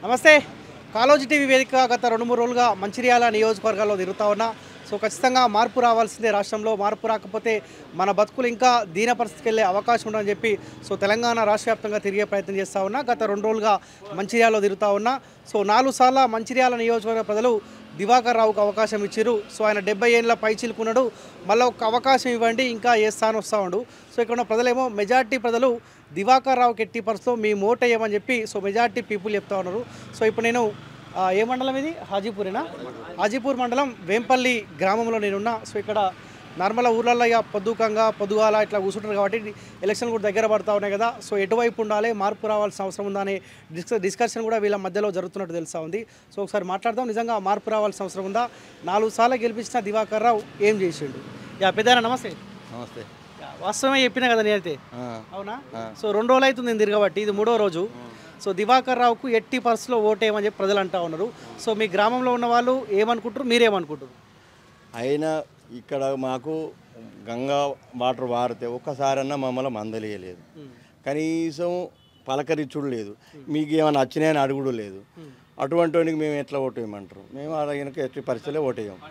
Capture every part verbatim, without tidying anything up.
నమస్తే. కాలోజీ టీవీ వేదిక గత రెండు మూడు రోజులుగా మంచిర్యాల నియోజకవర్గాల్లో తిరుగుతా ఉన్నా. సో ఖచ్చితంగా మార్పు రావాల్సిందే, రాష్ట్రంలో మార్పు రాకపోతే మన బతుకులు ఇంకా దీన పరిస్థితికి వెళ్ళే అవకాశం ఉందని చెప్పి సో తెలంగాణ రాష్ట్ర వ్యాప్తంగా తిరిగే ప్రయత్నం చేస్తూ ఉన్నా. గత రెండు రోజులుగా మంచిర్యాలలో తిరుగుతూ ఉన్నా. సో నాలుగు సార్ల మంచిర్యాల నియోజకవర్గ ప్రజలు దివాకర్ రావుకు అవకాశం ఇచ్చారు. సో ఆయన డెబ్బై ఏళ్ళ పై చిలుకున్నాడు, మళ్ళీ ఒక అవకాశం ఇవ్వండి ఇంకా ఏ స్థానం వస్తూ ఉండు. సో ఇక్కడ ఉన్న ప్రజలేమో మెజార్టీ ప్రజలు దివాకర్ రావుకి ఎట్టి పరిస్థితిలో మీ ఓటు వేయమని చెప్పి సో మెజార్టీ పీపుల్ చెప్తా ఉన్నారు. సో ఇప్పుడు నేను ఏ మండలం ఇది? హాజీపూరేనా? హాజీపూర్ మండలం వేంపల్లి గ్రామంలో నేనున్నా. సో ఇక్కడ నార్మల్ ఊర్లలో ఇక పొద్దుకంగా పొద్దుగాల ఇట్లా కూర్చుంటారు కాబట్టి ఎలక్షన్ కూడా దగ్గర పడతా ఉన్నాయి కదా. సో ఎటువైపు ఉండాలి, మార్పు రావాల్సిన అవసరం ఉందా అనే డిస్క డిస్కషన్ కూడా వీళ్ళ మధ్యలో జరుగుతున్నట్టు తెలుస్తూ ఉంది. సో ఒకసారి మాట్లాడదాం, నిజంగా మార్పు రావాల్సిన అవసరం ఉందా? నాలుగు సార్లు గెలిపించిన దివాకర్ రావు ఏం చేసిండు? యా పెద్దనా నమస్తే. నమస్తే. వాస్తవమే చెప్పినా కదా నేనైతే, అవునా? సో రెండు రోజులు అవుతుంది నేను తిరగబట్టి, ఇది మూడో రోజు. సో దివాకర్ రావుకు ఎట్టి పరిస్థితిలో ఓటేయమని చెప్పి ప్రజలు అంటూ ఉన్నారు. సో మీ గ్రామంలో ఉన్న వాళ్ళు ఏమనుకుంటారు, మీరేమనుకుంటారు? అయినా ఇక్కడ మాకు గంగా వాటర్ వారితే ఒక్కసారన్నా మమ్మల్ని మందలియలేదు, కనీసం పలకరించుడు లేదు, మీకు ఏమైనా వచ్చినాయని అడుగుడు లేదు. అటువంటి వానికి మేము ఎట్లా ఓటు వేయమంటారు? మేము ఆయనకి ఎట్టి పరిస్థితులే ఓటు వేయం.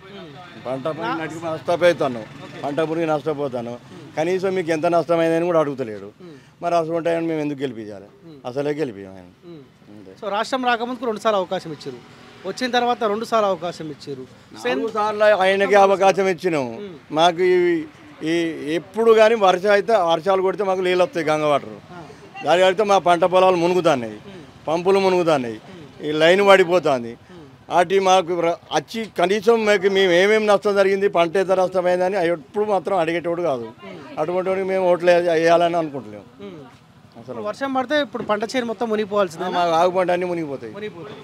పంట పురిగి నష్టపోతాను, పంట పురిగి నష్టపోతాను, కనీసం మీకు ఎంత నష్టమైందని కూడా అడుగుతలేడు. మరి అటువంటి ఆయన మేము ఎందుకు గెలిపించాలి? అసలే గెలిపాం ఆయన. సో రాష్ట్రం రాకముందుకు రెండు సార్లు అవకాశం ఇచ్చారు, వచ్చిన తర్వాత రెండు సార్లు అవకాశం ఇచ్చారు, రెండు సార్లు ఆయనకి అవకాశం ఇచ్చినాము. మాకు ఈ ఎప్పుడు కానీ వర్షం అయితే వర్షాలు కొడితే మాకు నీళ్ళు వస్తాయి, గంగ వాటర్. దాని కడితే మా పంట పొలాలు మునుగుతున్నాయి, పంపులు మునుగుతున్నాయి, ఈ లైన్ పడిపోతుంది. వాటి మాకు వచ్చి కనీసం మాకు మేము ఏమేమి నష్టం జరిగింది, పంట ఎంత నష్టమైందని ఎప్పుడు మాత్రం అడిగేటోడు కాదు. అటువంటి వాడికి మేము ఓట్లు వేయాలని అనుకుంటలేము. అసలు వర్షం పడితే ఇప్పుడు పంట చేను మొత్తం మునిగిపోవాల్సిందే, మాకు ఆగు పంట అన్నీ మునిగిపోతాయి.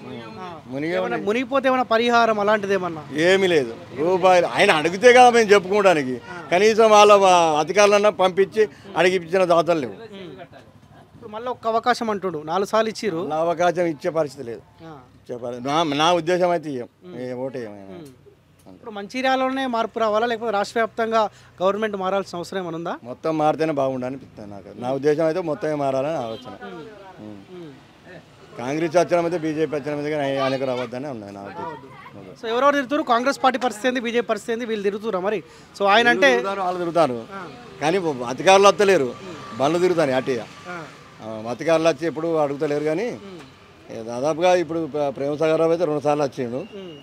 మునిగే మునిగిపోతే ఏమైనా పరిహారం అలాంటిది ఏమన్నా? ఏమీ లేదు, రూపాయలు. ఆయన అడిగితే కదా మేము చెప్పుకోవడానికి, కనీసం వాళ్ళ అధికారులన్నా పంపించి అడిగిపించిన దాతలు లేవు. మళ్ళీ ఒక్క అవకాశం అంటుడు, నాలుగు సార్లు ఇచ్చిర్రు, నా అవకాశం ఇచ్చే పరిస్థితి లేదు. నా నా ఉద్దేశం అయితే ఇయ్యం, ఓటు ఏమైనా. ఇప్పుడు మంచిర్యాలలోనే మార్పు రావాలా, లేకపోతే రాష్ట్ర వ్యాప్తంగా గవర్నమెంట్ మారాల్సిన అవసరం ఏమైనా ఉందా? మొత్తం మారితేనే బాగుండని అనిపిస్తుంది నాకు. నా ఉద్దేశం అయితే మొత్తమే మారాలని ఆలోచన. కాంగ్రెస్ వచ్చిన మీద బీజేపీ వచ్చిన మీద కానీ ఆయనకు రావద్దని ఉన్నాయి నా ఉద్దేశం. సో ఎవరెవరు తిరుగుతారు? కాంగ్రెస్ పార్టీ పరిస్థితి ఏంది, బీజేపీ పరిస్థితి ఏంది? వీళ్ళు తిరుగుతురా మరి? సో ఆయన అంటే వాళ్ళు తిరుగుతారు, కానీ అధికారులు వస్తలేరు, బండ్లు తిరుగుతాను అటుగా. అధికారులు వచ్చి ఎప్పుడు అడుగుతలేరు, కానీ దాదాపుగా ఇప్పుడు ప్రేమసాగర్ రావు అయితే రెండు సార్లు వచ్చిండు.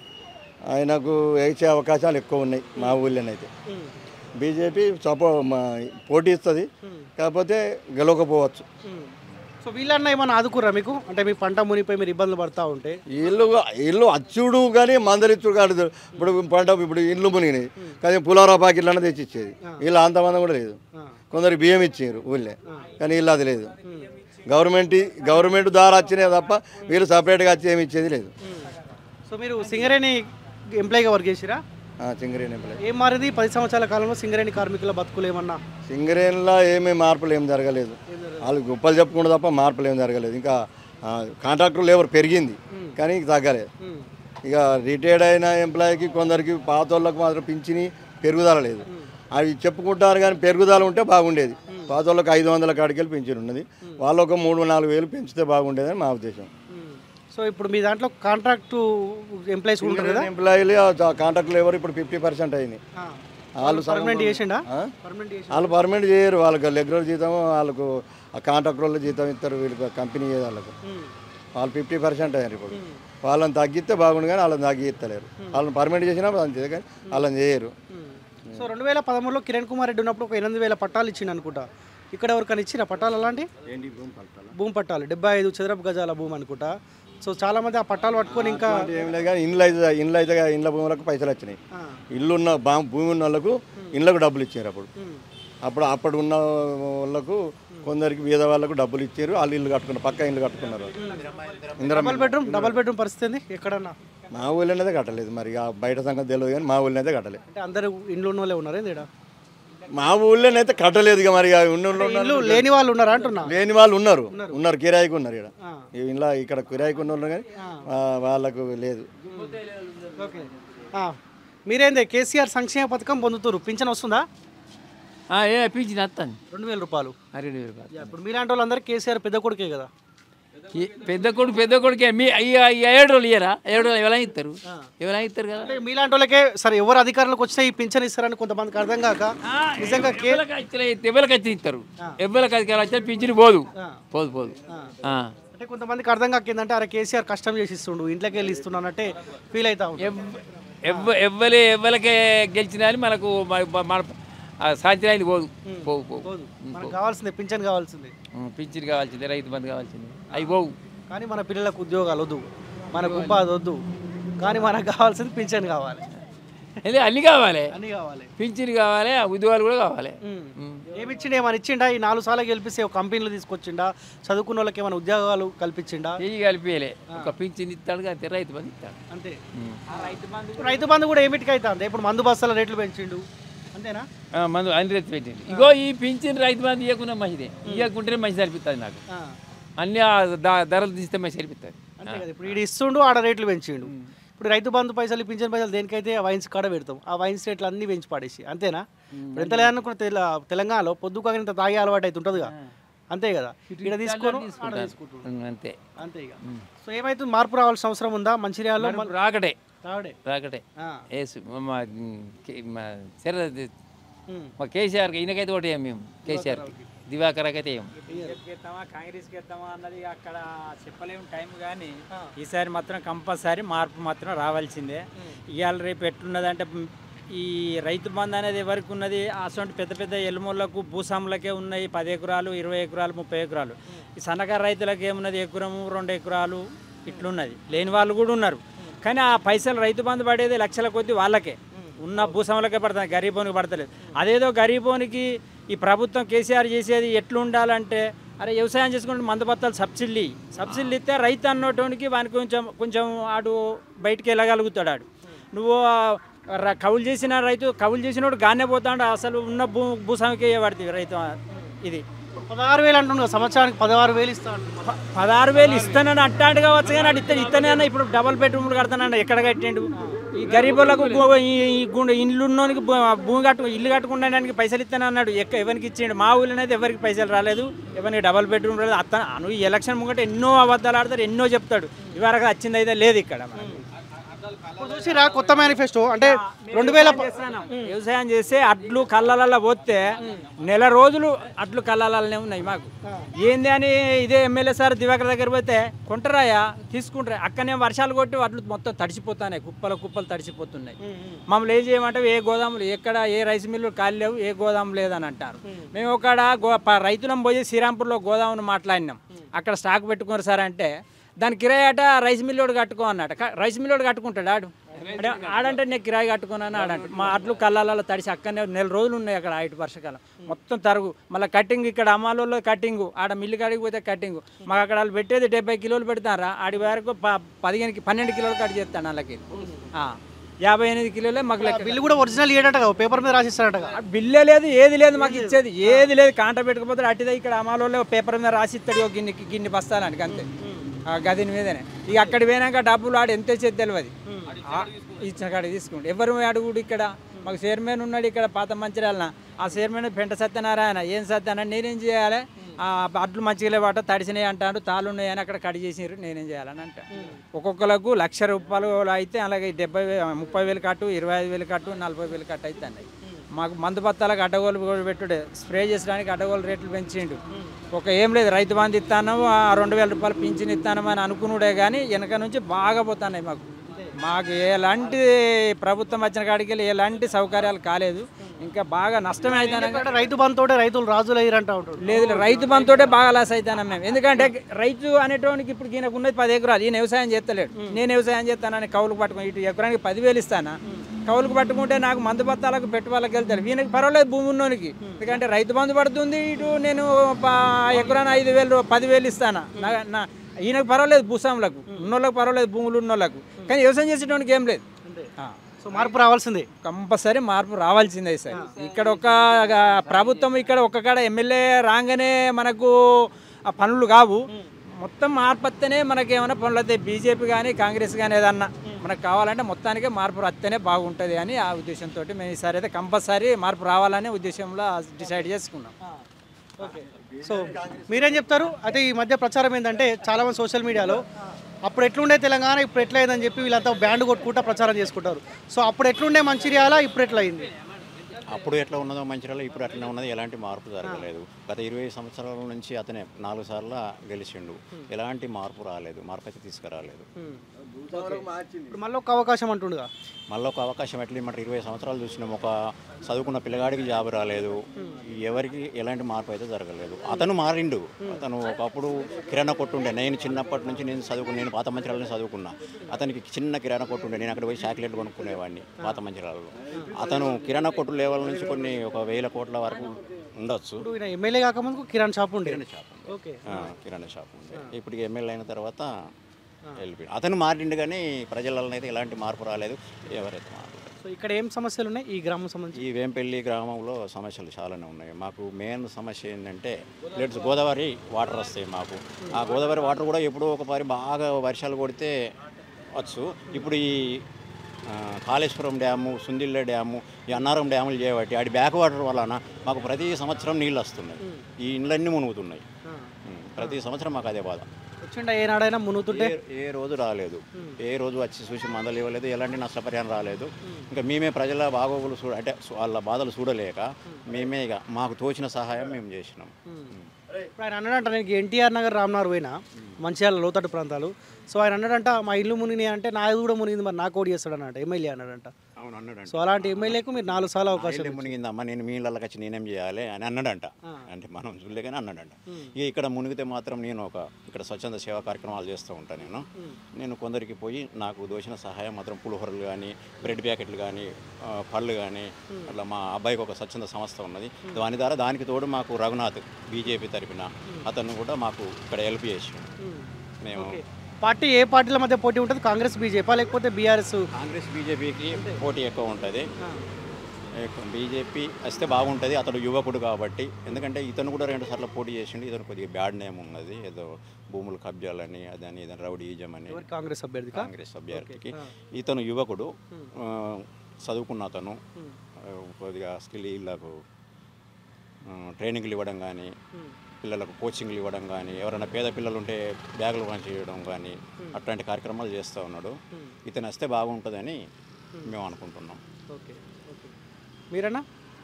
ఆయనకు వేసే అవకాశాలు ఎక్కువ ఉన్నాయి మా ఊళ్ళోనైతే. బీజేపీ సపో పోటీ ఇస్తుంది, కాకపోతే గెలవకపోవచ్చు. సో వీళ్ళన్నా ఏమన్నా ఆదుకురా మీకు? అంటే మీ పంట మునిపోయి మీరు ఇబ్బందులు పడతా ఉంటే ఇల్లు ఇల్లు అచ్చుడు కానీ మందలిచ్చుడు కాదు. ఇప్పుడు పంట ఇప్పుడు ఇల్లు మునిగినాయి, కానీ పులారా పాకెట్లు అన్నది తెచ్చి ఇచ్చేది. వీళ్ళు అంతమంది కూడా లేదు. కొందరు బియ్యం ఇచ్చారు ఊళ్ళే, కానీ వీళ్ళు అది లేదు. గవర్నమెంట్ గవర్నమెంట్ ద్వారా వచ్చినాయి తప్ప వీళ్ళు సపరేట్గా వచ్చి ఏమి ఇచ్చేది లేదు. సో మీరు సింగరేణి ఎంప్లాయీగా వర్క్ చేసిరా? సింగరేణి ఎంప్లాయీ. ఏం మారింది పది సంవత్సరాల కాలంలో సింగరేణి కార్మికుల బతుకులు ఏమన్నా? సింగరేణిలో ఏమీ మార్పులు ఏం జరగలేదు. వాళ్ళు గొప్పలు చెప్పుకుంటే తప్ప మార్పులు ఏం జరగలేదు. ఇంకా కాంట్రాక్టర్ లేబర్ పెరిగింది, కానీ తగ్గలేదు. ఇక రిటైర్డ్ అయిన ఎంప్లాయీకి కొందరికి పాత వాళ్ళకి మాత్రం పింఛని పెరుగుదల లేదు. అవి చెప్పుకుంటారు, కానీ పెరుగుదల ఉంటే బాగుండేది. పాత వాళ్ళకి ఐదు వందల కాడికెళ్ళి పింఛన్ ఉన్నది, వాళ్ళు ఒక మూడు నాలుగు వేలు పెంచితే బాగుండేదని మా ఉద్దేశం. సో ఇప్పుడు మీ దాంట్లో కాంట్రాక్టు ఎంప్లాయీస్ ఉంటారు కదా, ఎంప్లాయీలు కాంట్రాక్ట్ లేబర్ ఇప్పుడు ఫిఫ్టీ పర్సెంట్ అయింది. వాళ్ళు పర్మనెంట్ చేసిండా? వాళ్ళు పర్మనెంట్ చేయరు, వాళ్ళకి రెగ్యులర్ జీతం, వాళ్ళకు ఆ కాంట్రాక్టర్ వాళ్ళ జీతం ఇస్తారు, వీళ్ళకి కంపెనీ వాళ్ళకు. వాళ్ళు ఫిఫ్టీ పర్సెంట్ అయ్యారు. ఇప్పుడు వాళ్ళని తగ్గిస్తే బాగుండు, కానీ వాళ్ళని తగ్గిస్తలేరు. వాళ్ళని పర్మనెంట్ చేసినా అంతే, కానీ వాళ్ళని చేయరు. సో రెండు వేల పదమూడులో కిరణ్ కుమార్ రెడ్డి ఉన్నప్పుడు ఒక ఎనిమిది వేల పట్టాలు ఇచ్చిండు అనుకుంటా. ఇక్కడ ఎవరికైనా ఇచ్చినా పట్టాలు? అలాంటి భూమి పట్టాలు డెబ్బై ఐదు చదరపు గజాల భూమి అనుకుంటా. సో చాలా మంది ఆ పట్టాలు పట్టుకొని ఇంకా ఏం లేదు, కానీ ఇండ్లు అయితే ఇండ్లు అయితే ఇండ్ల భూములకు పైసలు వచ్చినాయి. ఇల్లు ఉన్న భూమి ఉన్న వాళ్ళకు ఇండ్లకు డబ్బులు ఇచ్చారు. అప్పుడు అప్పుడు అప్పుడు ఉన్న వాళ్ళకు కొందరికి బీద వాళ్ళకు డబ్బులు ఇచ్చారు, వాళ్ళు ఇల్లు కట్టుకున్నారు, పక్క ఇల్లు కట్టుకున్నారు. డబల్ బెడ్రూమ్ డబల్ బెడ్రూమ్ పరిస్థితి ఎక్కడన్నా? మా ఊళ్ళోనైతే కట్టలేదు, మరి బయట సంగతి తెలియదు, కానీ మా ఊళ్ళోనైతే కట్టలేదు. అంటే అందరు ఇండ్లు ఉన్న వాళ్ళే ఉన్నారు ఏంటి? మా ఊళ్ళోనైతే కట్టలేదు. ఇక మరి ఇల్లు లేని వాళ్ళు ఉన్నారు అంటున్నా? లేని వాళ్ళు ఉన్నారు, ఉన్నారు కిరాయికి ఉన్నారు. ఇక్కడ ఇలా ఇక్కడ కిరాయికి ఉన్న వాళ్ళు, కానీ వాళ్ళకు లేదు. మీరేందే కేసీఆర్ సంక్షేమ పథకం పొందుతారు, పింఛన్ వస్తుందా? ఏ పింఛన్ వస్తాను రెండు వేల రూపాయలు. రెండు వేల రూపాయలు. ఇప్పుడు మీలాంటి వాళ్ళందరూ కేసీఆర్ పెద్ద కొడుకే కదా. ఈ పెద్ద కొడుకు పెద్ద కొడుకే మీ అయ్య ఏడు రోజులు ఇయ్యరా ఏడు రోజులు ఎవరైనా ఇస్తారు ఎవరైనా ఇస్తారు కదా. అంటే మీలాంటి వాళ్ళకే సరే ఎవరు అధికారంలోకి వచ్చినా ఈ పింఛన్ ఇస్తారని కొంతమందికి అర్థం కాక నిజంగా కే ఎవరికి వచ్చి ఇస్తారు ఎవరికి అధికారం వచ్చి పింఛన్ పోదు పోదు పోదు. ఆ. అంటే కొంతమందికి అర్థం కాక ఏంటంటే అరే కేసీఆర్ కష్టం చేసి ఇస్తుండు ఇంట్లోకి వెళ్ళి ఇస్తున్నానంటే ఫీల్ అవుతా ఉంటారు. ఎవ్ ఎవ్వలే ఎవ్వలకే గెలిచినా అని మనకు మ- మన సాధ్యమైంది పోదు పోవు పోవు పోదు. మనకు కావాల్సిందే పింఛన్ కావాల్సిందే. పింఛన్ కావాల్సిందే రైతు బంధు కావాల్సిందే అవి పోవు. కానీ మన పిల్లలకు ఉద్యోగాలు వద్దు మనకు ఉపాధి వద్దు కానీ మనకు కావాల్సింది పింఛన్ కావాలి అదే అన్నీ కావాలి అన్నీ కావాలి పింఛన్ కావాలి ఆ ఉద్యోగాలు కూడా కావాలి. ఏమి ఇచ్చిండు ఏమైనా ఇచ్చిండా ఈ నాలుగు సార్లు గెలిపిస్తే ఒక కంపెనీలు తీసుకొచ్చిండా చదువుకున్న వాళ్ళకి ఏమైనా ఉద్యోగాలు కల్పించిండా చెయ్యి కలిపియలే ఒక పింఛన్ ఇస్తాడు అంతే రైతు బంధు ఇస్తాడు అంతే. రైతు బంధు రైతు బంధు కూడా ఏమిటికి అవుతుంది ఇప్పుడు మందు బస్తాల రేట్లు పెంచిండు అంతేనా మందు అన్ని రైతు పెట్టింది. ఇగో ఈ పింఛన్ రైతు బంధు ఇవ్వకుండా మంచిదే ఇవ్వకుంటేనే మంచి అనిపిస్తుంది నాకు ఆ, అన్ని ఆ ద- ధరలు తీస్తే మంచి అనిపిస్తుంది. అంతే కదా ఇప్పుడు ఈడు ఇస్తుండు ఆడ రేట్లు పెంచిండు ఇప్పుడు రైతు బంధు పైసలు పింఛన్ పైసలు దేనికైతే ఆ వైన్స్ కాడ పెడతాం ఆ వైన్స్ రేట్లు అన్ని పెంచి పాడేసి అంతేనా. ఇప్పుడు ఎంత లేదనుకున్న తెల తెలంగాణలో పొద్దుకు ఇంత తాగే అలవాటు అయితే ఉంటుందిగా అంతే కదా ఇక్కడ తీసుకోను ఆడ తీసుకుంటుండు ఉమ్, అంతే అంతే ఇక. సో ఏమైతుంది మార్పు రావాల్సిన అవసరం ఉందా మంచిర్యాలలో మనకు రాకటే రావడే రాకటే ఆ, ఏసు మా కే- మా శర ఉమ్. మా కేసీఆర్కి ఈయనకైతే ఒకటి వేయం మేము కేసీఆర్కి దివాకర్కి అయితే వేయం. ఎత్తామా కాంగ్రెస్కి ఎత్తామా అన్నది అక్కడ చెప్పలేము టైం కానీ ఈసారి మాత్రం కంపల్సరీ మార్పు మాత్రం రావాల్సిందే. ఇవాళ రేపు ఎట్లున్నదంటే మ్, ఈ రైతు బంధు అనేది ఎవరికి ఉన్నది అటువంటి పెద్ద పెద్ద ఎలుమూళ్ళకు భూస్వాములకే ఉన్నాయి పది ఎకరాలు ఇరవై ఎకరాలు ముప్పై ఎకరాలు. ఈ సన్నకారు రైతులకు ఏమున్నది ఎకరము రెండు ఎకరాలు ఇట్లున్నది లేని వాళ్ళు కూడా ఉన్నారు. కానీ ఆ పైసలు రైతు బంధు పడేది లక్షల కొద్ది వాళ్ళకే ఉన్న భూస్వాములకే పడుతుంది గరీబోనికి పడతలేదు. అదేదో గరీబోనికి ఈ ప్రభుత్వం కేసీఆర్ చేసేది ఎట్లా ఉండాలంటే అరే వ్యవసాయం చేసుకుంటే మందు బత్తాలు సబ్సిడీ సబ్సిడీ ఇస్తే రైతు అన్నోటానికి వానికి కొంచెం కొంచెం ఆడు బయటికి వెళ్ళగలుగుతాడు. ఆడు నువ్వు ర- కౌలు చేసిన రైతు కౌలు చేసినోడు గానే పోతాడు అసలు ఉన్న భూ భూస్వామికి పడుతుంది రైతు ఇది. పదహారు వేలు అంటున్నా సంవత్సరానికి పదహారు వేలు ఇస్తా అంటున్నా. ప- పదహారు వేలు ఇస్తానని అట్టాడు కావచ్చు కానీ అటు ఇస్తాను ఇస్తనే అన్న ఇప్పుడు డబల్ బెడ్రూమ్లు కడతానన్న ఎక్కడ కట్టిండు ఈ గరీబులకు గు- ఈ ఈ గుండె ఇల్లు ఉన్నోనికి భూ- భూమి కట్టు ఇల్లు కట్టుకునేదానికి పైసలు ఇస్తాను అన్నాడు ఎక్క ఎవరికి ఇచ్చిండు మా ఊళ్ళో అయితే ఎవరికి పైసలు రాలేదు ఎవరికి డబల్ బెడ్రూమ్ రాలేదు. అత్త నువ్వు ఈ ఎలక్షన్ ముంగట ఎన్నో అబద్ధాలు ఆడతారు ఎన్నో చెప్తాడు ఇవరకు వచ్చింది అయితే లేదు ఇక్కడ మనకు. ఇప్పుడు చూసిరా కొత్త మేనిఫెస్టో అంటే రెండు వేల ప- వ్యవసాయం చేస్తే అడ్లు కళ్ళలలో పోతే నెల రోజులు అడ్లు కళ్ళలనే ఉన్నాయి మాకు. ఏంది అని ఇదే ఎమ్మెల్యే సార్ దివాకర్ దగ్గర పోతే కొంటరాయా తీసుకుంటారా అక్కడనే వర్షాలు కొట్టి అడ్లు మొత్తం తడిసిపోతున్నాయి కుప్పలు కుప్పలు తడిసిపోతున్నాయి. మమ్మల్ని ఏం చేయమంటే ఏ గోదాములు ఎక్కడ ఏ రైస్ మిల్లు ఖాళీ లేవు ఏ గోదాం లేదని అంటారు. మేము ఒక గో ప- రైతులం పోయి శ్రీరాంపూర్లో గోదామును మాట్లాడినాం అక్కడ స్టాక్ పెట్టుకున్నారు సార్ అంటే దాని కిరాయి అట రైస్ మిల్లోడు కట్టుకో అన్నట క- రైస్ మిల్లోడు కట్టుకుంటాడు ఆడు అంటే ఆడంటే నేను కిరాయి కట్టుకున్నాను ఆడంట మా అడ్లు కళ్ళాలలో తడిసి అక్కడనే నెల రోజులు ఉన్నాయి అక్కడ ఐటు వర్షకాలం మొత్తం తరుగు మళ్ళీ కటింగ్ ఇక్కడ అమ్మాలలో కటింగ్ ఆడ మిల్లు కాడికి పోతే కటింగ్ మాకు అక్కడ వాళ్ళు పెట్టేది డెబ్బై కిలోలు పెడతారా ఆడి వరకు ప పదిహేను పన్నెండు కిలోలు కట్ చేస్తాను వాళ్ళకి ఆ, యాభై ఎనిమిది కిలోలే మాకు లెక్క. బిల్లు కూడా ఒరిజినల్ ఇయ్యడట కదా పేపర్ మీద రాసిస్తాడట ఆ బిల్లే లేదు ఏది లేదు మాకు ఇచ్చేది ఏది లేదు కాంట పెట్టుకుపోతాడు అట్టిదే ఇక్కడ అమలు పేపర్ మీద రాసి ఇస్తాడు ఒక గిన్నె గిన్నె బస్తానికి అంతే ఆ గదిని మీదనే ఇక అక్కడ పోయినాక డబ్బులు ఆడు ఎంత ఇచ్చేది తెలియదు ఆ, ఇచ్చిన కాడ తీసుకుంటే ఎవరు అడుగుడు ఇక్కడ మాకు చైర్మన్ ఉన్నాడు ఇక్కడ పాత మంచిర్యాలన ఆ చైర్మన్ పెంట సత్యనారాయణ ఏం సత్యనారాయణ నేనేం చేయాలి ఆ అడ్లు మంచిగా లేవాట తడిసినాయి అంటాడు తాళ్ళు ఉన్నాయని అక్కడ కడి చేసినారు నేనేం చేయాలని అంట ఒక్కొక్కలకు లక్ష రూపాయలు అయితే అలాగే డెబ్బై వేలు ముప్పై వేలు కట్టు ఇరవై ఐదు వేలు కట్టు నలభై వేలు కట్టు అయితే అన్నాయి. మాకు మందు బత్తాలకు అడ్డగోలు కూడా పెట్టుడే స్ప్రే చేసడానికి అడ్డగోలు రేట్లు పెంచిండు. ఒక ఏం లేదు రైతు బంధు ఇస్తాను ఆ రెండు వేల రూపాయలు పింఛన్ ఇస్తాను అని అనుకున్నాడే కానీ వెనక నుంచి బాగా పోతున్నాయి మాకు మాకు ఎలాంటి ప్రభుత్వం వచ్చిన కాడికి వెళ్ళి ఎలాంటి సౌకర్యాలు కాలేదు ఇంకా బాగా నష్టమే అవుతాను. రైతు బంధుతోటే రైతులు రాజులు అయ్యారంట ఉంటాడు. లేదు రైతు బంధుతోటే బాగా లాస్ అవుతాను మేము ఎందుకంటే రైతు అనేటోనికి ఇప్పుడు ఈయనకు ఉన్నది పది ఎకరాలు ఈయన వ్యవసాయం చేస్తలేడు నేను వ్యవసాయం చేస్తానని కౌలుకు పట్టుకుని ఇటు ఎకరానికి పదివేలు ఇస్తానా కౌలుకు పట్టుకుంటే నాకు మందు బత్తాలకు పెట్టుబడులకు వెళ్తాడు వీనికి పర్వాలేదు భూమి ఉన్నోనికి ఎందుకంటే రైతు బంధు పడుతుంది ఇటు నేను ఎకరాన్ని ఐదు వేలు పదివేలు ఇస్తానా నా- నా ఈయనకు పర్వాలేదు భూస్వాములకు ఉన్నోళ్ళకి పర్వాలేదు భూములు ఉన్నోళ్ళకు కానీ వ్యవసాయం చేసేటోనికి ఏం లేదు. ఆ. సో మార్పు రావాల్సిందే కంపల్సరీ మార్పు రావాల్సిందే సార్ ఇక్కడ ఒక ప్రభుత్వం ఇక్కడ ఒక కాడ ఎమ్మెల్యే రాగానే మనకు ఆ పనులు కావు మొత్తం మార్పు వస్తేనే మనకి ఏమైనా పనులు అయితే బీజేపీ కానీ కాంగ్రెస్ కానీ ఏదన్నా మనకు కావాలంటే మొత్తానికి మార్పు వస్తేనే బాగుంటుంది అని ఆ ఉద్దేశంతో మేము ఈసారి అయితే కంపల్సరీ మార్పు రావాలనే ఉద్దేశంలో డిసైడ్ చేసుకున్నాం. ఓకే సో మీరేం చెప్తారు? అయితే ఈ మధ్య ప్రచారం ఏంటంటే చాలామంది సోషల్ మీడియాలో అప్పుడు ఎట్లుండే తెలంగాణ ఇప్పుడు ఎట్లయిందని చెప్పి వీళ్ళంతా బ్యాండ్ కొట్టుకుంటా ప్రచారం చేసుకుంటారు. సో అప్పుడు ఎట్లుండే మంచిర్యాల ఇప్పుడు ఎట్లా అయింది? అప్పుడు ఎట్లా ఉన్నదో మంచిర్యాల ఇప్పుడు అట్లనే ఉన్నది, ఎలాంటి మార్పు జరగలేదు. గత ఇరవై సంవత్సరాల నుంచి అతనే నాలుగు సార్లు గెలిచిండు, ఎలాంటి మార్పు రాలేదు, మార్పు అయితే తీసుకురాలేదు. ఇప్పుడు మళ్ళీ ఒక అవకాశం అంటుండగా మళ్ళీ ఒక అవకాశం ఎట్లా ఇమ్మంటారు? ఇరవై సంవత్సరాలు చూసినాం, ఒక చదువుకున్న పిల్లగాడికి జాబ్ రాలేదు, ఎవరికి ఎలాంటి మార్పు అయితే జరగలేదు. అతను మారిండు. అతను ఒకప్పుడు కిరాణా కొట్టుండే, నేను చిన్నప్పటి నుంచి నేను చదువుకున్నా, నేను పాత మంచిర్యాలని చదువుకున్నా. అతనికి చిన్న కిరాణా కొట్టు ఉండే, నేను అక్కడ పోయి చాక్లెట్లు కొనుక్కునేవాడిని పాత మంచిర్యాలలో. అతను కిరాణా కొట్టు లెవెల్ నుంచి కొన్ని ఒక వేల కోట్ల వరకు ఉండొచ్చు. ఇప్పుడు ఈయన ఎమ్మెల్యే కాకముందుకు కిరాణా షాప్ ఉండే. కిరాణా షాప్ ఉండే. ఓకే ఆ, కిరాణా షాప్ ఉండే. ఇప్పుడు ఎమ్మెల్యే అయిన తర్వాత వెళ్ళిపోయి అతను మారిండు, కానీ ప్రజలలో అయితే ఎలాంటి మార్పు రాలేదు, ఎవరైతే మారలేదు. సో ఇక్కడ ఏం సమస్యలు ఉన్నాయి ఈ గ్రామం సంబంధించి? ఈ వేంపల్లి గ్రామంలో సమస్యలు చాలానే ఉన్నాయి. మాకు మెయిన్ సమస్య ఏంటంటే ప్లేట్స్ గోదావరి వాటర్ వస్తాయి మాకు. ఆ గోదావరి వాటర్ కూడా ఎప్పుడో ఒకసారి బాగా వర్షాలు కొడితే వచ్చు. ఇప్పుడు ఈ ఆ, కాళేశ్వరం డ్యాము, సుందిళ్ళ డ్యాము, ఈ అన్నారం డ్యాములు చేయబట్టి ఆడి బ్యాక్ వాటర్ వలన మాకు ప్రతి సంవత్సరం నీళ్ళు వస్తున్నాయి, ఈ ఇండ్లన్నీ మునుగుతున్నాయి. ఉం. ప్రతి సంవత్సరం మాకు అదే బాధ. వచ్చిండ ఏనాడైనా మునుగుతుంటే ఏ- ఏ రోజు రాలేదు, ఏ రోజు వచ్చి చూసి మందలు ఇవ్వలేదు, ఎలాంటి నష్టపరిహారం రాలేదు. ఇంకా మేమే ప్రజల బాగోగులు చూడ అంటే వాళ్ళ బాధలు చూడలేక మేమే ఇక మాకు తోచిన సహాయం మేము చేసినాం. ఇప్పుడు ఆయన అన్నాడంట నేను ఎన్టీఆర్ నగర్ రామ్నగర్ పోయినా మంచిర్యాల లోతట్టు ప్రాంతాలు. సో ఆయన అన్నాడంట మా ఇల్లు మునిగినాయి అంటే నాది కూడా మునిగింది, మరి నాకు ఓడి చేస్తాడు అన్నట్టు ఎమ్మెల్యే అన్నాడంట. అవును అన్నాడంట. సో అలాంటి ఎమ్మెల్యేకు మీరు నాలుగు సార్లు అవకాశం ఇల్లు మునిగిందమ్మా, నేను మీ ఇళ్ళకి వచ్చి నేనేం చేయాలి అని అన్నాడంట. అంటే మనం చూడలేకనే అన్నాడంట. ఇక ఇక్కడ మునిగితే మాత్రం నేను ఒక ఇక్కడ స్వచ్ఛంద సేవా కార్యక్రమాలు చేస్తూ ఉంటాను. నేను నేను కొందరికి పోయి నాకు దోచిన సహాయం మాత్రం పులిహోరలు కానీ, బ్రెడ్ ప్యాకెట్లు కానీ, ఆ, పళ్ళు కానీ, అట్లా మా అబ్బాయికి ఒక స్వచ్ఛంద సంస్థ ఉన్నది. దాని ద్వారా దానికి తోడు మాకు రఘునాథ్ బీజేపీ తరపున అతను కూడా మాకు ఇక్కడ హెల్ప్ చేసి మేము పార్టీ ఏ పార్టీల మధ్య పోటీ ఉంటుంది? కాంగ్రెస్ బీజేపీ లేకపోతే బీఆర్ఎస్? కాంగ్రెస్ బీజేపీకి పోటీ ఎక్కువ ఉంటుంది. బీజేపీ వస్తే బాగుంటుంది, అతడు యువకుడు కాబట్టి. ఎందుకంటే ఇతను కూడా రెండు సార్లు పోటీ చేసిండు, ఇతను కొద్దిగా బ్యాడ్ నేమ్ ఉన్నది, ఏదో భూములు కబ్జాలని అదని ఇదని రౌడీజం అని. కాంగ్రెస్ అభ్యర్థి కాంగ్రెస్ అభ్యర్థికి ఇతను యువకుడు, ఆ, చదువుకున్న అతను, ఆ, కొద్దిగా స్కిల్ వీళ్ళకు ట్రైనింగ్లు ఇవ్వడం కానీ, పిల్లలకు కోచింగ్లు ఇవ్వడం కానీ, ఎవరైనా పేద పిల్లలు ఉంటే బ్యాగులు పంచేయడం కానీ అట్లాంటి కార్యక్రమాలు చేస్తూ ఉన్నాడు. ఇతను వస్తే బాగుంటుందని మేము అనుకుంటున్నాం. ఓకే ఓకే మీరన్నా?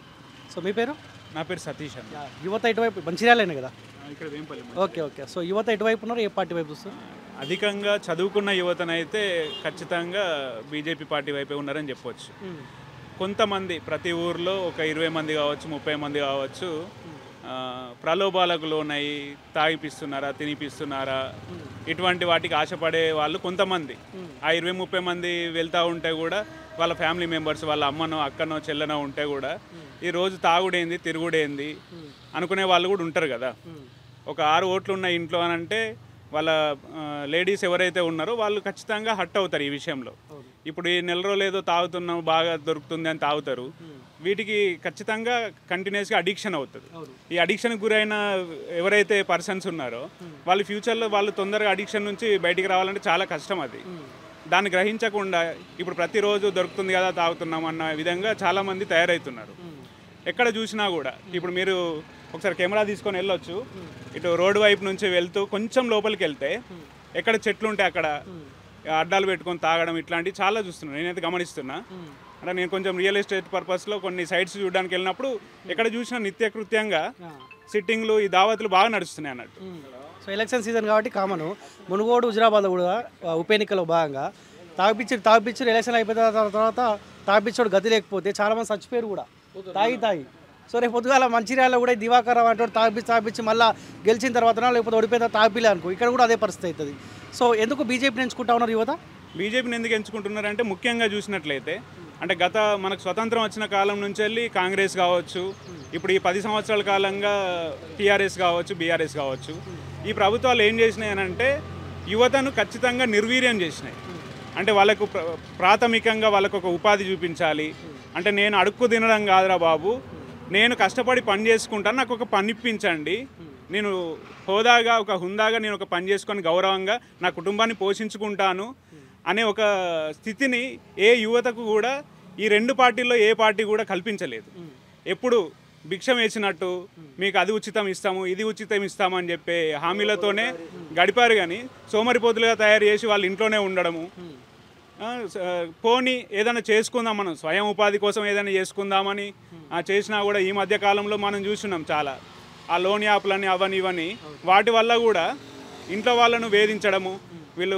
సో మీ పేరు? నా పేరు సతీష్ అండి. యువత ఇటువైపు మంచిర్యాలేనే కదా? ఇక్కడ వేంపల్లి. ఓకే ఓకే సో యువత ఎటువైపు ఉన్నారు, ఏ పార్టీ వైపు వస్తారు? అధికంగా చదువుకున్న యువతనైతే ఖచ్చితంగా బీజేపీ పార్టీ వైపే ఉన్నారని చెప్పవచ్చు. కొంతమంది ప్రతి ఊర్లో ఒక ఇరవై మంది కావచ్చు, ముప్పై మంది కావచ్చు, ఆ, ప్రలోభాలకు లోనై తాగిపిస్తున్నారా, తినిపిస్తున్నారా, ఇటువంటి వాటికి ఆశపడే వాళ్ళు కొంతమంది. ఆ ఇరవై ముప్పై మంది వెళ్తూ ఉంటే కూడా వాళ్ళ ఫ్యామిలీ మెంబర్స్, వాళ్ళ అమ్మనో అక్కనో చెల్లెనో ఉంటే కూడా ఈ రోజు తాగుడేంది తిరుగుడేంది అనుకునే వాళ్ళు కూడా ఉంటారు కదా. ఒక ఆరు ఓట్లు ఉన్న ఇంట్లో అని అంటే వాళ్ళ లేడీస్ ఎవరైతే ఉన్నారో వాళ్ళు ఖచ్చితంగా హట్ అవుతారు ఈ విషయంలో. ఇప్పుడు ఈ నెల రోజులు ఏదో తాగుతున్నాం బాగా దొరుకుతుంది అని తాగుతారు, వీటికి ఖచ్చితంగా కంటిన్యూస్గా అడిక్షన్ అవుతుంది. ఈ అడిక్షన్కి గురైన ఎవరైతే పర్సన్స్ ఉన్నారో వాళ్ళు ఫ్యూచర్లో వాళ్ళు తొందరగా అడిక్షన్ నుంచి బయటికి రావాలంటే చాలా కష్టం. అది దాన్ని గ్రహించకుండా ఇప్పుడు ప్రతిరోజు దొరుకుతుంది కదా తాగుతున్నాం అన్న విధంగా చాలామంది తయారవుతున్నారు. ఎక్కడ చూసినా కూడా ఇప్పుడు మీరు ఒకసారి కెమెరా తీసుకొని వెళ్ళొచ్చు, ఇటు రోడ్డు వైపు నుంచి వెళ్తూ కొంచెం లోపలికి వెళ్తే ఎక్కడ చెట్లు ఉంటే అక్కడ అడ్డాలు పెట్టుకొని తాగడం ఇట్లాంటివి చాలా చూస్తున్నాను, నేనైతే గమనిస్తున్నా. అంటే నేను కొంచెం రియల్ ఎస్టేట్ పర్పస్లో కొన్ని సైట్స్ చూడడానికి వెళ్ళినప్పుడు ఎక్కడ చూసినా నిత్యకృత్యంగా సిట్టింగ్లు, ఈ దావతులు బాగా నడుస్తున్నాయి అన్నట్టు. సో ఎలక్షన్ సీజన్ కాబట్టి కామను మునుగోడు హుజరాబాద్ కూడా ఉప ఎన్నికలో భాగంగా తాగిపిచ్చి తాగిపిచ్చి ఎలక్షన్ అయిపోయిన తర్వాత తాగిపిచ్చోడు గతి లేకపోతే చాలామంది చచ్చిపోయారు కూడా తాగి తాగి. సో రేపు పొద్దుగాల మంచిర్యాలలో కూడా దివాకర్ రావు అంటే తాగిపిచ్చి తాగిపిచ్చి మళ్ళీ గెలిచిన తర్వాత లేకపోతే ఓడిపోయిన తాగిపిలే అనుకో, ఇక్కడ కూడా అదే పరిస్థితి అవుతుంది. సో ఎందుకు బీజేపీని ఎంచుకుంటా ఉన్నారు యువత? బీజేపీని ఎందుకు ఎంచుకుంటున్నారంటే ముఖ్యంగా చూసినట్లయితే అంటే గత మనకు స్వతంత్రం వచ్చిన కాలం నుంచి వెళ్ళి కాంగ్రెస్ కావచ్చు, ఇప్పుడు ఈ పది సంవత్సరాల కాలంగా టీఆర్ఎస్ కావచ్చు, బీఆర్ఎస్ కావచ్చు, ఈ ప్రభుత్వాలు ఏం చేసినాయి అని అంటే యువతను ఖచ్చితంగా నిర్వీర్యం చేసినాయి. అంటే వాళ్ళకు ప్రాథమికంగా వాళ్ళకు ఒక ఉపాధి చూపించాలి. అంటే నేను అడుక్కు తినడం కాదురా బాబు, నేను కష్టపడి పని చేసుకుంటాను, నాకు ఒక పని ఇప్పించండి, నేను హోదాగా ఒక హుందాగా నేను ఒక పని చేసుకొని గౌరవంగా నా కుటుంబాన్ని పోషించుకుంటాను అనే ఒక స్థితిని ఏ యువతకు కూడా ఈ రెండు పార్టీల్లో ఏ పార్టీ కూడా కల్పించలేదు. ఎప్పుడు భిక్షం వేసినట్టు మీకు అది ఉచితం ఇస్తాము ఇది ఉచితం ఇస్తాము అని చెప్పే హామీలతోనే గడిపారు. కానీ సోమరిపోతులుగా తయారు చేసి వాళ్ళు ఇంట్లోనే ఉండడము, పోనీ ఏదైనా చేసుకుందాం మనం స్వయం ఉపాధి కోసం ఏదైనా చేసుకుందామని చేసినా కూడా ఈ మధ్య కాలంలో మనం చూస్తున్నాం చాలా ఆ లోన్ యాప్లని అవన్నీ ఇవన్నీ వాటి వల్ల కూడా ఇంట్లో వాళ్ళను వేధించడము, వీళ్ళు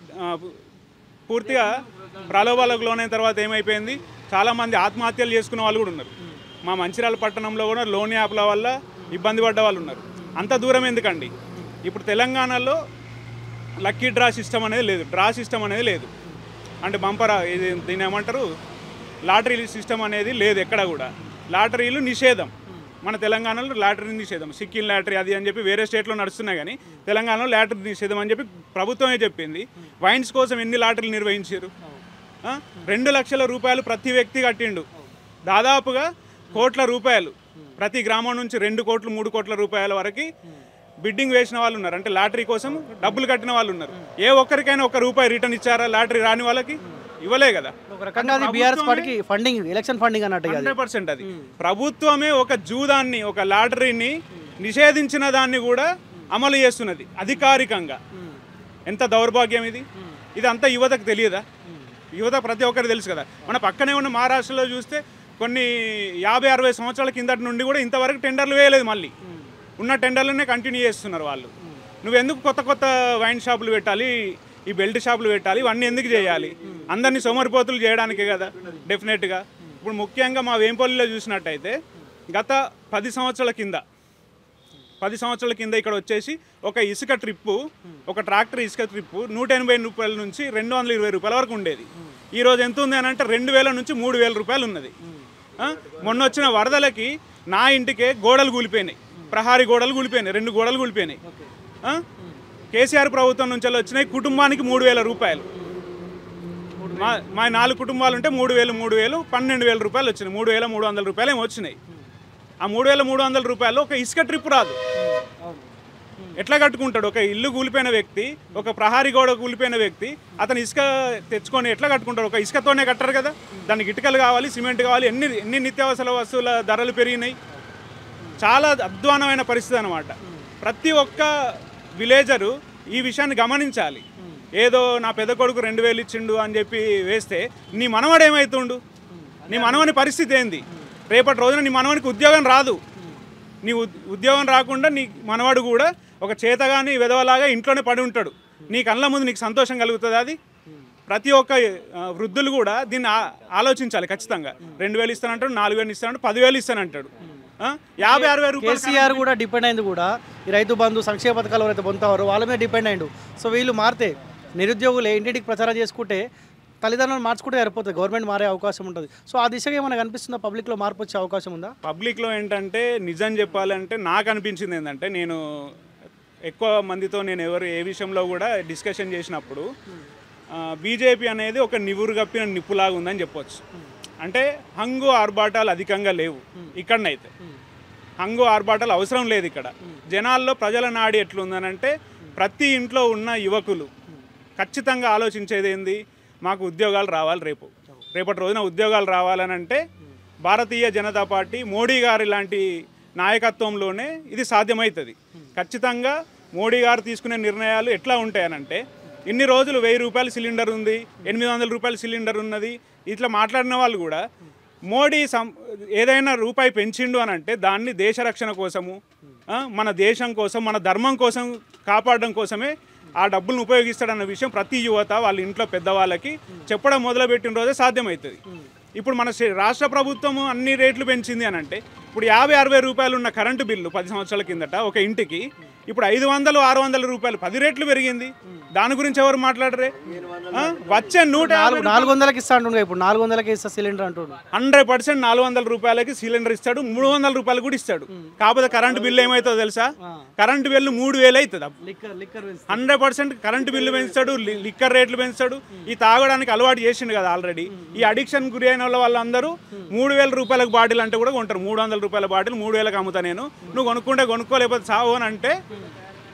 పూర్తిగా ప్రలోభాలకు లోనైన తర్వాత ఏమైపోయింది, చాలామంది ఆత్మహత్యలు చేసుకునే వాళ్ళు కూడా ఉన్నారు. మా మంచిర్యాల పట్టణంలో కూడా లోన్ యాప్ల వల్ల ఇబ్బంది పడ్డ వాళ్ళు ఉన్నారు. అంత దూరం ఎందుకండి, ఇప్పుడు తెలంగాణలో లక్కీ డ్రా సిస్టమ్ అనేది లేదు, డ్రా సిస్టమ్ అనేది లేదు, అంటే బంపర్ ఇది దీన్ని ఏమంటారు లాటరీ సిస్టమ్ అనేది లేదు ఎక్కడ కూడా. లాటరీలు నిషేధం మన తెలంగాణలో, లాటరీ నిషేధం. సిక్కిం లాటరీ అది అని చెప్పి వేరే స్టేట్లో నడుస్తున్నాయి, కానీ తెలంగాణలో లాటరీ నిషేధం అని చెప్పి ప్రభుత్వమే చెప్పింది. వైన్స్ కోసం ఎన్ని లాటరీలు నిర్వహించారు, రెండు లక్షల రూపాయలు ప్రతి వ్యక్తి కట్టిండు, దాదాపుగా కోట్ల రూపాయలు ప్రతి గ్రామం నుంచి రెండు కోట్లు మూడు కోట్ల రూపాయల వరకు బిడ్డింగ్ వేసిన వాళ్ళు ఉన్నారు, అంటే లాటరీ కోసం డబ్బులు కట్టిన వాళ్ళు ఉన్నారు. ఏ ఒక్కరికైనా ఒక రూపాయి రిటర్న్ ఇచ్చారా లాటరీ రాని వాళ్ళకి? ఇవ్వలే కదా. ఒక రకంగా అది బీఆర్ఎస్ పార్టీకి ఫండింగ్, ఎలక్షన్ ఫండింగ్ అన్నట్టు హండ్రెడ్ పర్సెంట్ అది ప్రభుత్వమే ఒక జూదాన్ని ఒక లాటరీని నిషేధించిన దాన్ని కూడా అమలు చేస్తున్నది అధికారికంగా. ఎంత దౌర్భాగ్యం ఇది. ఇది అంతా యువతకు తెలియదా? యువత ప్రతి ఒక్కరికి తెలుసు కదా. మన పక్కనే ఉన్న మహారాష్ట్రలో చూస్తే కొన్ని యాభై అరవై సంవత్సరాల కిందటి నుండి కూడా ఇంతవరకు టెండర్లు వేయలేదు, మళ్ళీ ఉన్న టెండర్లనే కంటిన్యూ చేస్తున్నారు వాళ్ళు. నువ్వెందుకు కొత్త కొత్త వైన్ షాపులు పెట్టాలి, ఈ బెల్ట్ షాపులు పెట్టాలి, ఇవన్నీ ఎందుకు చేయాలి? అందరినీ సోమరిపోతులు చేయడానికే కదా డెఫినెట్గా. ఇప్పుడు ముఖ్యంగా మా వేంపల్లిలో చూసినట్టయితే గత పది సంవత్సరాల కింద పది సంవత్సరాల కింద ఇక్కడ వచ్చేసి ఒక ఇసుక ట్రిప్పు, ఒక ట్రాక్టర్ ఇసుక ట్రిప్పు నూట ఎనభై రూపాయల నుంచి రెండు వందల ఇరవై రూపాయల వరకు ఉండేది. ఈరోజు ఎంత ఉంది అని అంటే రెండు వేల నుంచి మూడు వేల రూపాయలు ఉన్నది. మొన్న వచ్చిన వరదలకి నా ఇంటికే గోడలు కూలిపోయినాయి, ప్రహారీ గోడలు కూలిపోయినాయి, రెండు గోడలు కూలిపోయినాయి. కేసీఆర్ ప్రభుత్వం నుంచి వచ్చినాయి కుటుంబానికి మూడు వేల రూపాయలు. మా మా నాలుగు కుటుంబాలు ఉంటే మూడు వేలు మూడు వేలు పన్నెండు వేల రూపాయలు వచ్చినాయి. మూడు వేల మూడు వందల రూపాయలు ఏమి వచ్చినాయి. ఆ మూడు వేల మూడు వందల రూపాయలు ఒక ఇసుక ట్రిప్ రాదు. ఎట్లా కట్టుకుంటాడు? ఒక ఇల్లు కూలిపోయిన వ్యక్తి, ఒక ప్రహారీ గోడ కూలిపోయిన వ్యక్తి అతను ఇసుక తెచ్చుకొని ఎట్లా కట్టుకుంటాడు? ఒక ఇసుకతోనే కట్టారు కదా. దానికి ఇటుకలు కావాలి, సిమెంట్ కావాలి, ఎన్ని ఎన్ని నిత్యావసర వస్తువుల ధరలు పెరిగినాయి. చాలా అధ్వానమైన పరిస్థితి అన్నమాట. ప్రతి ఒక్క విలేజరు ఈ విషయాన్ని గమనించాలి. ఏదో నా పెద్ద కొడుకు రెండు వేలు ఇచ్చిండు అని చెప్పి వేస్తే నీ మనవడు ఏమవుతుండు? నీ మనవని పరిస్థితి ఏంది? రేపటి రోజున నీ మనవనికి ఉద్యోగం రాదు. నీ ఉద్యోగం రాకుండా నీ మనవాడు కూడా ఒక చేతగాని విధవలాగా ఇంట్లోనే పడి ఉంటాడు. నీ కళ్ళ ముందు నీకు సంతోషం కలుగుతుంది అది? ప్రతి ఒక్క వృద్ధులు కూడా దీన్ని ఆలోచించాలి ఖచ్చితంగా. రెండు వేలు ఇస్తానంటాడు, నాలుగు వేలు ఇస్తానంటాడు, పదివేలు ఇస్తానంటాడు. యాభై అరవై రూపాయలు కేసీఆర్ కూడా డిపెండ్ అయింది కూడా ఈ రైతు బంధు సంక్షేమ పథకాలు ఎవరైతే పొందుతారో వాళ్ళ మీద డిపెండ్ అయ్యిండు. సో వీళ్ళు మారితే నిరుద్యోగులు ఇంటింటికి ప్రచారం చేసుకుంటే తల్లిదండ్రులు మార్చుకుంటే సరిపోతుంది, గవర్నమెంట్ మారే అవకాశం ఉంటుంది. సో ఆ దిశగా ఏమైనా కనిపిస్తుందా? పబ్లిక్లో మార్పు వచ్చే అవకాశం ఉందా? పబ్లిక్లో ఏంటంటే నిజం చెప్పాలంటే నాకు అనిపించింది ఏంటంటే, నేను ఎక్కువ మందితో నేను ఎవరు ఏ విషయంలో కూడా డిస్కషన్ చేసినప్పుడు బీజేపీ అనేది ఒక నివురు కప్పిన నిప్పులాగా ఉందని చెప్పొచ్చు. అంటే హంగు ఆర్భాటాలు అధికంగా లేవు ఇక్కడనైతే. హంగు ఆర్భాటాలు అవసరం లేదు ఇక్కడ. జనాల్లో ప్రజల నాడి ఎట్లుందనంటే ప్రతి ఇంట్లో ఉన్న యువకులు ఖచ్చితంగా ఆలోచించేది ఏంది, మాకు ఉద్యోగాలు రావాలి. రేపు రేపటి రోజున ఉద్యోగాలు రావాలనంటే భారతీయ జనతా పార్టీ మోడీ గారి లాంటి నాయకత్వంలోనే ఇది సాధ్యమవుతుంది. ఖచ్చితంగా మోడీ గారు తీసుకునే నిర్ణయాలు ఎట్లా ఉంటాయనంటే, ఇన్ని రోజులు వెయ్యి రూపాయల సిలిండర్ ఉంది, ఎనిమిది వందల రూపాయల సిలిండర్ ఉన్నది, ఇట్లా మాట్లాడిన వాళ్ళు కూడా మోడీ సం ఏదైనా రూపాయి పెంచిండు అని అంటే దాన్ని దేశ రక్షణ కోసము, మన దేశం కోసం, మన ధర్మం కోసం కాపాడడం కోసమే ఆ డబ్బులను ఉపయోగిస్తాడన్న విషయం ప్రతి యువత వాళ్ళ ఇంట్లో పెద్దవాళ్ళకి చెప్పడం మొదలుపెట్టిన రోజే సాధ్యమవుతుంది. ఇప్పుడు మన రాష్ట్ర ప్రభుత్వము అన్ని రేట్లు పెంచింది అని అంటే, ఇప్పుడు యాభై అరవై రూపాయలు ఉన్న కరెంటు బిల్లు పది సంవత్సరాల కిందట ఒక ఇంటికి ఇప్పుడు ఐదు వందలు ఆరు వందల రూపాయలు పది రేట్లు పెరిగింది. దాని గురించి ఎవరు మాట్లాడరే? వచ్చే నూట నాలుగు వందలకి ఇస్తా అంటుండే, ఇప్పుడు నాలుగు వందలకి ఇస్తా సిలిండర్ అంటుండు. హండ్రెడ్ పర్సెంట్ నాలుగు వందల రూపాయలకి సిలిండర్ ఇస్తాడు, మూడు వందల రూపాయలు కూడా ఇస్తాడు. కాకపోతే కరెంటు బిల్లు ఏమవుతుందో తెలుసా? కరెంటు బిల్లు మూడు వేలు అవుతుంది. హండ్రెడ్ పర్సెంట్ కరెంటు బిల్లు పెంచుతాడు, లిక్కర్ రేట్లు పెంచుతాడు. ఈ తాగడానికి అలవాటు చేసిండు కదా ఆల్రెడీ. ఈ అడిక్షన్ గురి అయిన వాళ్ళ వాళ్ళందరూ మూడు వేల రూపాయలకు బాటిల్ అంటే కూడా కొంటారు. మూడు వందల రూపాయల బాటిల్ మూడు వేలకు అమ్ముతా నేను, నువ్వు కొనుక్కుంటే కొనుక్కోలేకపోతే సావు అని అంటే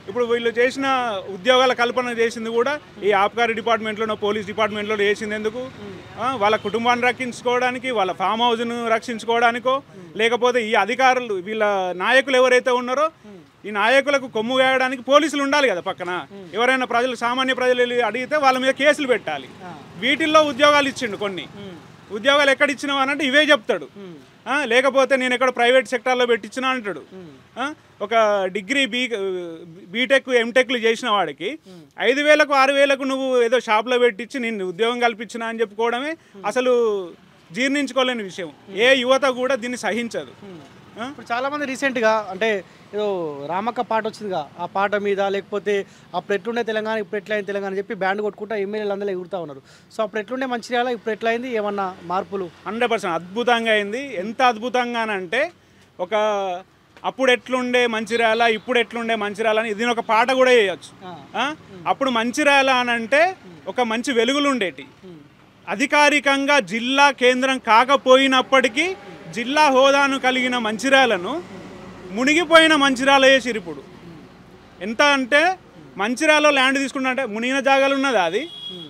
ఇప్పుడు వీళ్ళు చేసిన ఉద్యోగాల కల్పన చేసింది కూడా ఈ ఆబ్కారీ డిపార్ట్మెంట్లోనో పోలీస్ డిపార్ట్మెంట్లో చేసింది ఎందుకు? వాళ్ళ కుటుంబాన్ని రక్షించుకోవడానికి, వాళ్ళ ఫామ్ హౌస్ను రక్షించుకోవడానికో, లేకపోతే ఈ అధికారులు వీళ్ళ నాయకులు ఎవరైతే ఉన్నారో ఈ నాయకులకు కొమ్ము వేయడానికి పోలీసులు ఉండాలి కదా పక్కన. ఎవరైనా ప్రజలు సామాన్య ప్రజలు వెళ్ళి అడిగితే వాళ్ళ మీద కేసులు పెట్టాలి. వీటిల్లో ఉద్యోగాలు ఇచ్చిండు కొన్ని. ఉద్యోగాలు ఎక్కడ ఇచ్చినావు అని అంటే ఇవే చెప్తాడు. లేకపోతే నేను ఎక్కడ ప్రైవేట్ సెక్టార్లో పెట్టించినా అంటాడు. ఒక డిగ్రీ బీ బీటెక్ ఎంటెక్లు చేసిన వాడికి ఐదు వేలకు ఆరు వేలకు నువ్వు ఏదో షాప్లో పెట్టించి నేను ఉద్యోగం కల్పించినా అని చెప్పుకోవడమే అసలు జీర్ణించుకోలేని విషయం. ఏ యువత కూడా దీన్ని సహించదు. ఇప్పుడు చాలామంది రీసెంట్గా అంటే ఏదో రామక్క పాట వచ్చిందిగా, ఆ పాట మీద లేకపోతే అప్పుడు ఎట్లుండే తెలంగాణ ఇప్పుడు ఎట్లయింది తెలంగాణ చెప్పి బ్యాండ్ కొట్టుకుంటా ఎమ్మెల్యేలు అందరూ ఎగురుతూ ఉన్నారు. సో అప్పుడు ఎట్లుండే మంచిర్యాల ఇప్పుడు ఎట్లయింది, ఏమన్నా మార్పులు? హండ్రెడ్ పర్సెంట్ అద్భుతంగా అయింది. ఎంత అద్భుతంగానంటే ఒక అప్పుడు ఎట్లుండే మంచిర్యాల ఇప్పుడు ఎట్లుండే మంచిర్యాల అని దీని ఒక పాట కూడా వేయచ్చు. అప్పుడు మంచిర్యాల అని అంటే ఒక మంచి వెలుగులు ఉండేటి. అధికారికంగా జిల్లా కేంద్రం కాకపోయినప్పటికీ జిల్లా హోదాను కలిగిన మంచిర్యాలను మునిగిపోయిన మంచిర్యాల చేసిరు. ఇప్పుడు ఎంత అంటే మంచిర్యాలలో ల్యాండ్ తీసుకుంటే మునిగిన జాగాలు ఉన్నదా? అది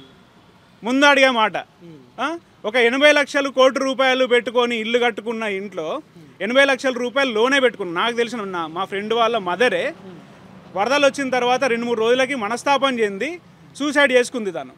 ముందు అడిగే మాట. ఒక ఎనభై లక్షలు కోటి రూపాయలు పెట్టుకొని ఇల్లు కట్టుకున్న ఇంట్లో ఎనభై లక్షల రూపాయలు లోనే పెట్టుకున్నా. నాకు తెలిసిన నా మా ఫ్రెండ్ వాళ్ళ మదరే వరదలు వచ్చిన తర్వాత రెండు మూడు రోజులకి మనస్తాపం చెంది సూసైడ్ చేసుకుంది తను.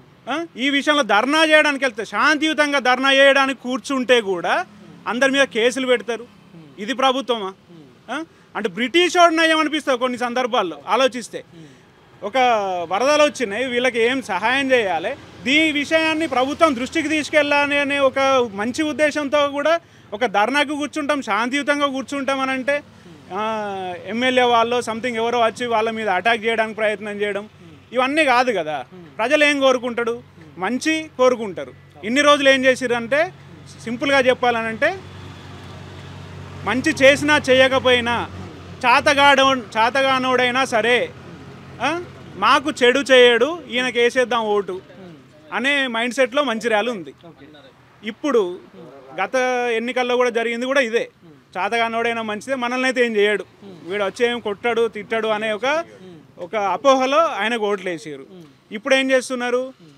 ఈ విషయంలో ధర్నా చేయడానికి వెళ్తే శాంతియుతంగా ధర్నా చేయడానికి కూర్చుంటే కూడా అందరి మీద కేసులు పెడతారు. ఇది ప్రభుత్వమా? అంటే బ్రిటిష్ వాడిని ఏమనిపిస్తుంది కొన్ని సందర్భాల్లో ఆలోచిస్తే. ఒక వరదలు వచ్చినాయి, వీళ్ళకి ఏం సహాయం చేయాలి, దీని విషయాన్ని ప్రభుత్వం దృష్టికి తీసుకెళ్ళాలి అనే ఒక మంచి ఉద్దేశంతో కూడా ఒక ధర్నాకు కూర్చుంటాం, శాంతియుతంగా కూర్చుంటాం అని అంటే ఎమ్మెల్యే వాళ్ళు సంథింగ్ ఎవరో వచ్చి వాళ్ళ మీద అటాక్ చేయడానికి ప్రయత్నం చేయడం ఇవన్నీ కాదు కదా. ప్రజలు ఏం కోరుకుంటాడు? మంచి కోరుకుంటారు. ఇన్ని రోజులు ఏం చేసిరంటే సింపుల్గా చెప్పాలనంటే మంచి చేసినా చేయకపోయినా చాతగాడ చాతగానోడైనా సరే మాకు చెడు చేయడు, ఈయనకి వేసేద్దాం ఓటు అనే మైండ్ సెట్లో మంచిర్యాల ఉంది. ఇప్పుడు గత ఎన్నికల్లో కూడా జరిగింది కూడా ఇదే. చాతగానోడైనా మంచిదే, మనల్ని అయితే ఏం చేయడు, వీడు వచ్చి ఏం కొట్టాడు తిట్టాడు అనే ఒక ఒక అపోహలో ఆయనకు ఓట్లు వేసారు. ఇప్పుడు ఏం చేస్తున్నారు?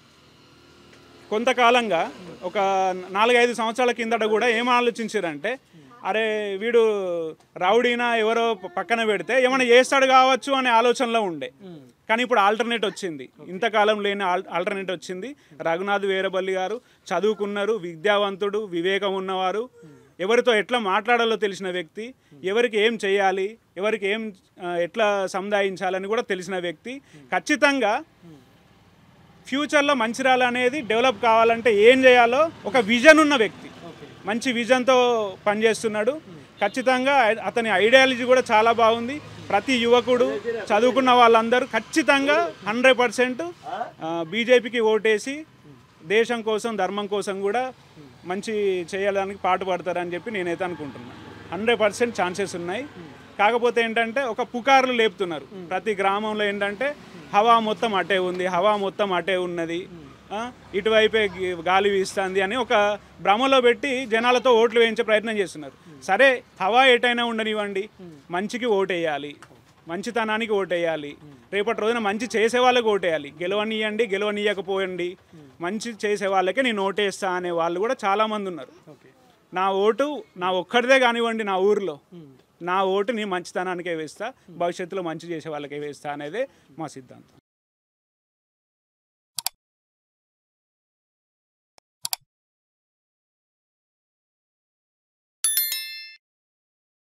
కొంతకాలంగా ఒక నాలుగైదు సంవత్సరాల కిందట కూడా ఏం ఆలోచించారంటే అరే వీడు రౌడీనా ఎవరో పక్కన పెడితే ఏమైనా చేస్తాడు కావచ్చు అనే ఆలోచనలో ఉండే. కానీ ఇప్పుడు ఆల్టర్నేట్ వచ్చింది, ఇంతకాలం లేని ఆల్టర్నేట్ వచ్చింది. రఘునాథ్ వీరబల్లి గారు చదువుకున్నారు, విద్యావంతుడు, వివేకం ఉన్నవారు, ఎవరితో ఎట్లా మాట్లాడాలో తెలిసిన వ్యక్తి, ఎవరికి ఏం చేయాలి, ఎవరికి ఏం ఎట్లా సముదాయించాలని కూడా తెలిసిన వ్యక్తి. ఖచ్చితంగా ఫ్యూచర్లో మంచిర్యాల అనేది డెవలప్ కావాలంటే ఏం చేయాలో ఒక విజన్ ఉన్న వ్యక్తి, మంచి విజన్తో పనిచేస్తున్నాడు. ఖచ్చితంగా అతని ఐడియాలజీ కూడా చాలా బాగుంది. ప్రతి యువకుడు చదువుకున్న వాళ్ళందరూ ఖచ్చితంగా హండ్రెడ్ పర్సెంట్ బీజేపీకి ఓటేసి దేశం కోసం ధర్మం కోసం కూడా మంచి చేయడానికి పాటుపడతారని చెప్పి నేనైతే అనుకుంటున్నాను. హండ్రెడ్ పర్సెంట్ ఛాన్సెస్ ఉన్నాయి. కాకపోతే ఏంటంటే ఒక పుకార్లు లేపుతున్నారు ప్రతి గ్రామంలో. ఏంటంటే హవా మొత్తం అటే ఉంది, హవా మొత్తం అటే ఉన్నది, ఇటువైపే గాలి వీస్తుంది అని ఒక భ్రమలో పెట్టి జనాలతో ఓట్లు వేయించే ప్రయత్నం చేస్తున్నారు. సరే హవా ఎటైనా ఉండనివ్వండి, మంచికి ఓటేయాలి, మంచితనానికి ఓటేయాలి. రేపటి రోజున మంచి చేసే వాళ్ళకి ఓటేయాలి. గెలవనియండి గెలవనీయకపోయండి, మంచి చేసే వాళ్ళకే నేను ఓటేస్తా అనే వాళ్ళు కూడా చాలామంది ఉన్నారు. నా ఓటు నా ఒక్కడిదే కానివ్వండి, నా ఊరిలో నా ఓటు నీ మంచితనానికే వేస్తా, భవిష్యత్తులో మంచి చేసే వాళ్ళకే వేస్తా అనేదే మా సిద్ధాంతం.